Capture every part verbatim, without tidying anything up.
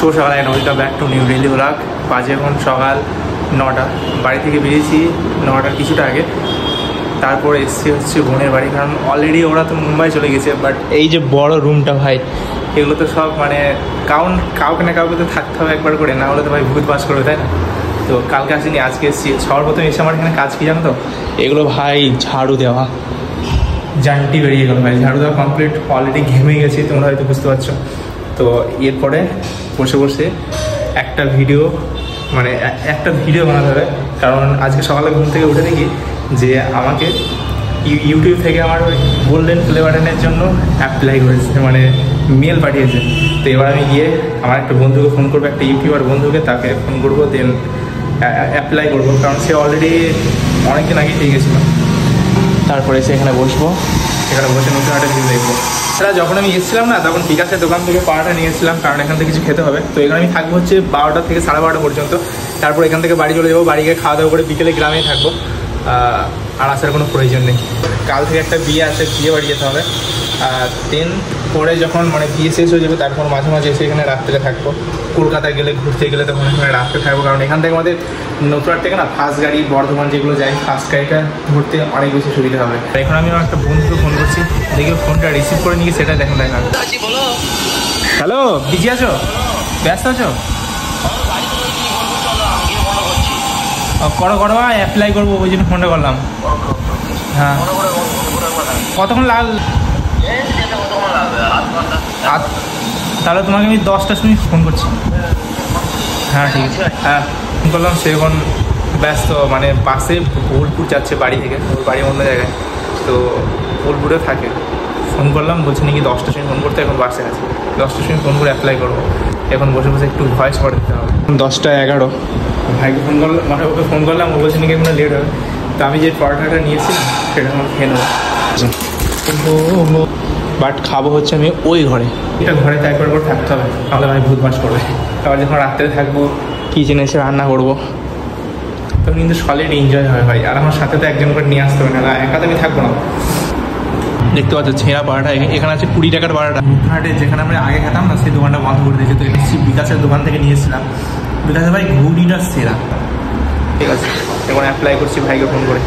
শুভ সকাল and welcome back to new daily blog. বাজে এখন সকাল নটা, বাড়ি থেকে বেরিয়েছি নটার কিছুটা আগে। তারপর এসছি হচ্ছে বোনের বাড়ি, কারণ অলরেডি ওরা তো মুম্বাই চলে গেছে। বাট এই যে বড় রুমটা ভাই, এগুলো তো সব মানে কাউন কাউকে না কাউকে তো থাকতে হবে একবার করে, না হলে তো ভাই ভূত বাস করবে, তাই না? তো কালকে আসিনি, আজকে এসেছি। সবার প্রথমে এসে আমার এখানে কাজ কি জানো তো, এগুলো ভাই ঝাড়ু দেওয়া, জানটি বেরিয়ে গেল ভাই, ঝাড়ু দেওয়া কমপ্লিট। অলরেডি ঘেমে গেছি, তোমরা হয়তো বুঝতে পারছো। তো এরপরে বসে বসে একটা ভিডিও মানে একটা ভিডিও বানাতে হবে, কারণ আজকে সকালে ঘুম থেকে উঠে দেখি যে আমাকে ইউটিউব থেকে আমার ওই গোল্ডেন প্লে বাটনের জন্য অ্যাপ্লাই করেছে, মানে মেল পাঠিয়েছে। তো এবার আমি গিয়ে আমার একটা বন্ধুকে ফোন করবো, একটা ইউটিউবার বন্ধুকে, তাকে ফোন করবো, দেন অ্যাপ্লাই করবো, কারণ সে অলরেডি অনেকদিন আগে পেয়ে গেছিলো। তারপরে এসে এখানে বসবো, এখানে বসে নতুন একটা ভিডিও দেখবো। তাছাড়া যখন আমি এসেছিলাম না, তখন বিকাশের দোকান থেকে পাড়াটা নিয়ে এসেছিলাম, কারণ এখান থেকে কিছু খেতে হবে। তো এখানে আমি থাকবো হচ্ছে বারোটা থেকে সাড়ে বারোটা পর্যন্ত। তারপর এখান থেকে বাড়ি চলে যাবো, বাড়ি গিয়ে খাওয়া দাওয়া করে বিকেলে গ্রামেই থাকবো, আর আসার কোনো প্রয়োজন নেই। কাল থেকে একটা বিয়ে আছে, বিয়ে বাড়ি যেতে হবে। আর দেন পরে যখন মানে বিয়ে শেষ হয়ে যাবে, তারপর মাঝে মাঝে এসে এখানে রাত্রে থাকবো। কলকাতায় গেলে ঘুরতে গেলে তখন এখানে রাত্রে থাকবো, কারণ এখান থেকে আমাদের নতুনহাট থেকে না ফার্স্ট গাড়ি বর্ধমান যেগুলো যায়, ফার্স্ট গাড়িটা ধরতে অনেক বেশি সুবিধা হবে। এখন আমি আমার একটা বন্ধুকে ফোন করছি, দেখি ফোনটা রিসিভ করে নিয়ে সেটা দেখেন দেখা। হ্যালো, বিজি আছো? ব্যস্ত আছো? করো করো, অ্যাপ্লাই করবো, ওই জন্য ফোনটা করলাম। হ্যাঁ, কতক্ষণ লাগ? তাহলে তোমাকে আমি দশটার সময় ফোন করছি। হ্যাঁ ঠিক আছে, হ্যাঁ ফোন করলাম। সে এখন ব্যস্ত, মানে বাসে বোলপুর যাচ্ছে বাড়ি থেকে, ওর বাড়ি অন্য জায়গায়, তো বোলপুরে থাকে। ফোন করলাম, বলছে নাকি দশটার সময় ফোন করতে, এখন বাসে আছে। দশটার সময় ফোন করে অ্যাপ্লাই করবো। এখন বসে বসে একটু ভয়েস করে দিতে হবে। দশটা এগারো ভাইকে ফোন করলাম, মানে ওকে ফোন করলাম, ও বলছে নাকি এখন লেট হবে। তো আমি যে পরোটাটা নিয়েছি সেটা আমার খেয়ে নেবো, কিন্তু বাট খাবো হচ্ছে আমি ওই ঘরে। এটা ঘরে তো একবার করে থাকতে হবে, তাহলে ভাই ভূত বাস করবে। তারপর যখন রাত্রে থাকবো, কিচেনে এসে রান্না করবো, তখন কিন্তু সলিড এনজয় হয় ভাই। আর আমার সাথে তো একজন করে নিয়ে আসতে হবে, না একা তো আমি থাকবো না। দেখতে পাচ্ছ ছেঁড়া পাড়াটা, এখানে আছে কুড়ি টাকার পাড়াটা। হাটে যেখানে আমরা আগে খেতাম না, সেই দোকানটা বন্ধ করে দিয়েছে। তো এসেছি বিকাশের দোকান থেকে নিয়ে এসেছিলাম। বিকাশে ভাই ঘুড়িটা সেরা। ঠিক আছে, এখন অ্যাপ্লাই করছি ভাইকে ফোন করে।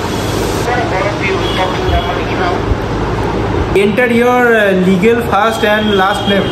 Enter your uh, legal first and last name.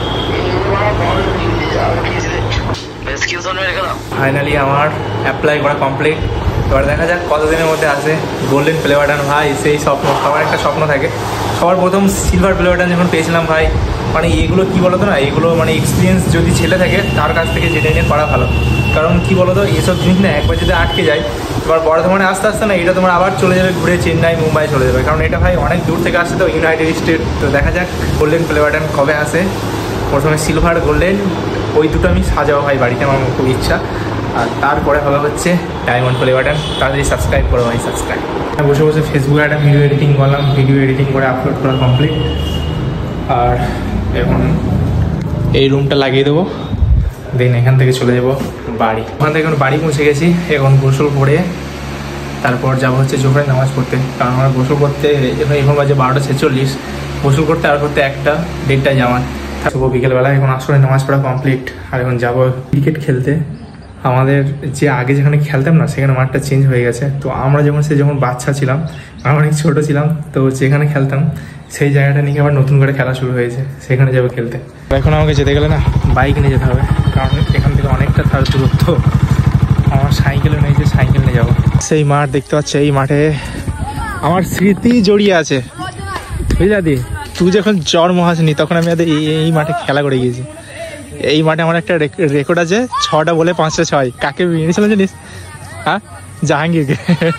Finally আমার অ্যাপ্লাই করা কমপ্লিট। এবার দেখা যাক কতদিনের মধ্যে আসে গোল্ডেন প্লে বাটন। ভাই সেই স্বপ্ন, সবার একটা স্বপ্ন থাকে। সবার প্রথম সিলভার প্লে বাটন যখন পেয়েছিলাম ভাই, মানে এগুলো কী বলতো না, এগুলো মানে এক্সপিরিয়েন্স যদি ছেলে থাকে তার কাছ থেকে জেনে নিয়ে করা ভালো। কারণ কী বলতো, এসব জিনিস না একবার যদি আটকে যায়, তোমার বর্ধমানে আস্তে আস্তে না এটা তোমার আবার চলে যাবে ঘুরে চেন্নাই মুম্বাই চলে যাবে, কারণ এটা ভাই অনেক দূর থেকে আসছে তো, ইউনাইটেড স্টেট। তো দেখা যাক গোল্ডেন প্লে বাটন কবে আসে। প্রথমে সিলভার, গোল্ডেন, ওই দুটো আমি সাজাবো ভাই বাড়িতে, আমার খুব ইচ্ছা। আর তারপরে হবে হচ্ছে ডায়মন্ড প্লে বাটন। তাড়াতাড়ি সাবস্ক্রাইব করো ভাই, সাবস্ক্রাইব। বসে বসে ফেসবুকে একটা ভিডিও এডিটিং করলাম, ভিডিও এডিটিং করে আপলোড করা কমপ্লিট। আর এখন এই রুমটা লাগিয়ে দেবো, দেন এখান থেকে চলে যাবো বাড়ি। ওখান থেকে এখন বাড়ি পৌঁছে গেছি। এখন গোসল করে তারপর যাবো হচ্ছে জোহরের নামাজ পড়তে, কারণ আমরা গোসল করতে এখন এখন বাজে বারোটা ছেচল্লিশ। গোসল করতে আর করতে একটা দেড়টায় যাওয়ার থাকবো বিকেলবেলা। এখন আসলে নামাজ পড়া কমপ্লিট, আর এখন যাবো ক্রিকেট খেলতে। আমাদের যে আগে যেখানে খেলতাম না, সেখানে মাঠটা চেঞ্জ হয়ে গেছে। তো আমরা যখন সে যখন বাচ্চা ছিলাম, আমরা অনেক ছোটো ছিলাম, তো যেখানে খেলতাম সেই জায়গাটা নিয়ে আবার নতুন করে খেলা শুরু হয়েছে, সেখানে যাবো খেলতে। এখন আমাকে যেতে গেলে না বাইক নিয়ে যেতে হবে, কারণ এখান থেকে অনেকটা তার দূরত্ব। আমার সাইকেলও নেই যে সাইকেল নিয়ে যাবো। সেই মাঠ দেখতে পাচ্ছ, এই মাঠে আমার স্মৃতি জড়িয়ে আছে, বুঝলি? তুই যখন জন্ম হসনি তখন আমি এই মাঠে খেলা করে গিয়েছি। এই মাঠে আমার একটা রেকর্ড আছে, ছটা বলে পাঁচটা ছয়। কাকে মেরেছিলাম জানিস? হ্যাঁ, জাহাঙ্গীরকে।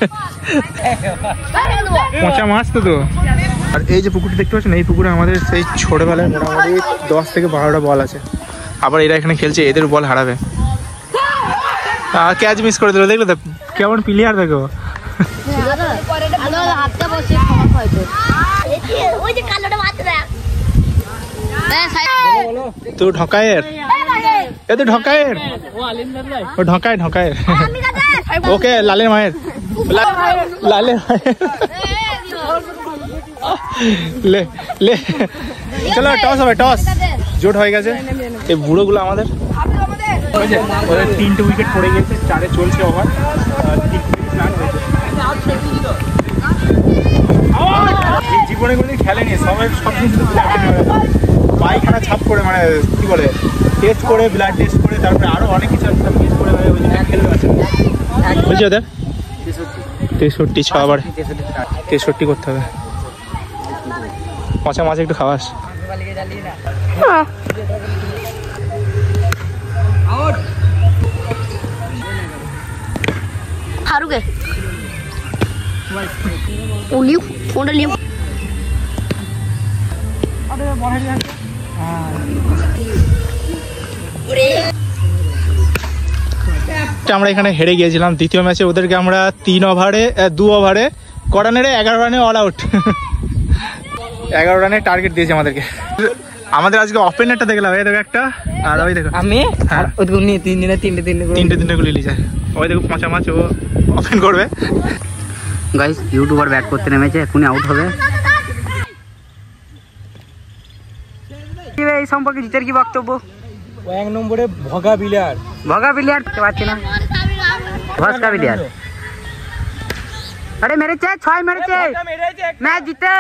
পচা মাছ তো তো। আর এই যে পুকুরটা দেখতে পাচ্ছেন, এই পুকুরে আমাদের সেই ছোটবেলায় মোটামুটি দশ থেকে বারোটা বল আছে। আবার এরা এখানে খেলছে, এদের বল হারাবে। ক্যাচ মিস করে দিল, দেখলো তো কেমন প্লেয়ার দেখো। তো ঢকায়ের, এ তো ঢকায়ের, ও ঢকায় ঢকায়ের। ওকে লালের মায়ের, লালের মায়ের। ले ले चलो टॉस হবে टॉस জোট হয়ে গেছে। এই বুড়োগুলো আমাদের ওদের তিনটে উইকেট পড়ে গেছে, চারে চলছে ওভার, জীবনে কোনোদিন খেলেনি, সবাই সব কিছু পায়খানা ছাপ করে, মানে কি বলে টেস্ট করে, ব্লাড টেস্ট করে, তারপরে আরো অনেক কিছু টেস্ট করে খেলবে আছে। বুঝছি ওদের তেষট্টি ছ আবার তেষট্টি করতে হবে। মাঝে মাঝে একটু খাওয়াস। Haruge. Oh, liu. Phone liu. আমরা এখানে হেরে গিয়েছিলাম দ্বিতীয় ম্যাচে। ওদেরকে আমরা তিন ওভারে দু ওভারে কটা নেড়ে এগারো রানে অল আউট, এগারো রানে টার্গেট দিয়েছে আমাদেরকে। আমাদের আজকে ওপেনারটা দেখলাম, এই দেখো একটা, আর ওই দেখো আমি তিন দিনে তিনটে তিনটে তিনটে তিনটে গুলি লিখে, ওই দেখো পাঁচা মাছ ও ওপেন করবে। গাইস ইউটিউবার ব্যাট করতে নেমেছে, এখনই আউট হবে। এই সম্পর্কে জিতের কি বক্তব্য? এক নম্বরে ভগা বিলিয়ার, ভগা বিলিয়ার পাচ্ছি না, ভস্কা বিলিয়ার। আরে মেরেছে, ছয় মেরেছে, ম্যাচ জিতে।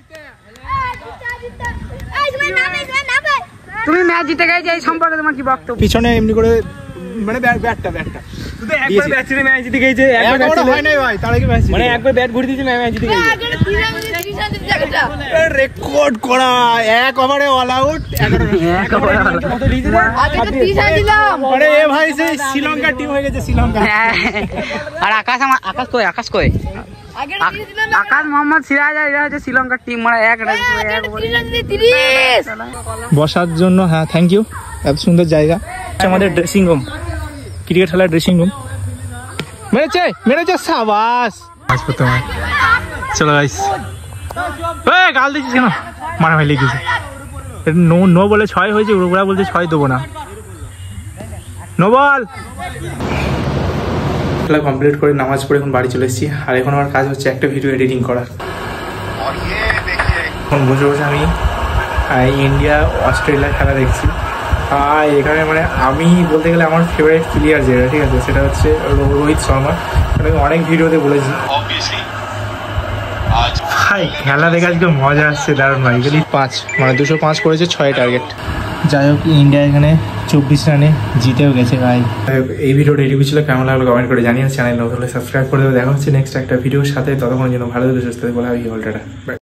তুমি ম্যাচ জিতে গেছে, এই সম্পর্কে তোমার কি বক্তব্য? পিছনে এমনি করে মানে ব্যাটটা ব্যাটটা শুধু একবার ব্যাট ছিনে ম্যাচ জিতে গেছে, একবার ব্যাট হয় নাই ভাই, তার আগে ম্যাচ মানে একবার ব্যাট ঘুরে দিয়েছে ম্যাচ জিতে গেছে। রেকর্ড করা এক ওভারে অল আউট, এক ওভারে কত লিজে আগে তো তিরিশ রান দিলাম। আরে এ ভাই সেই শ্রীলঙ্কা টিম হয়ে গেছে, শ্রীলঙ্কা। আর আকাশ আকাশ কই আকাশ কই আকাশ মোহাম্মদ সিরাজ, এরা হচ্ছে শ্রীলঙ্কার টিম। মানে এক বসার জন্য, হ্যাঁ থ্যাংক ইউ, এত সুন্দর জায়গা। আমাদের ড্রেসিং রুম, ক্রিকেট খেলার ড্রেসিং রুম। মেরেছে মেরেছে, সাবাস। চলো গাইস, এই গাল দিচ্ছিস কেন? মারা ভাই লিখেছে নো নো বলে ছয় হয়েছে, ওরা বলছে ছয় দেবো না, নো বল। খেলা কমপ্লিট করে নামাজ পড়ে এখন বাড়ি চলে এসেছি, আর এখন আমার কাজ হচ্ছে একটা ভিডিও এডিটিং করা। এখন বসে বসে আমি ইন্ডিয়া অস্ট্রেলিয়া খেলা দেখছি। আর এখানে মানে আমি বলতে গেলে আমার ফেভারিট প্লেয়ার যেটা, ঠিক আছে, সেটা হচ্ছে রোহিত শর্মা। আমি অনেক ভিডিওতে বলেছি ভাই খেলা দেখে আজকে মজা আসছে দারুণ ভাই। গেলি পাঁচ মানে দুশো পাঁচ করেছে, ছয় টার্গেট। যাই হোক ইন্ডিয়া এখানে চব্বিশ রানে জিতেও গেছে ভাই। এই ভিডিওটা এটুকু ছিল, কেমন লাগলো কমেন্ট করে জানিয়ে, চ্যানেল নতুন হলে সাবস্ক্রাইব করে দেবে। দেখা হচ্ছে নেক্সট একটা ভিডিওর সাথে, ততক্ষণ যেন ভালো সুস্থ বলা হয়।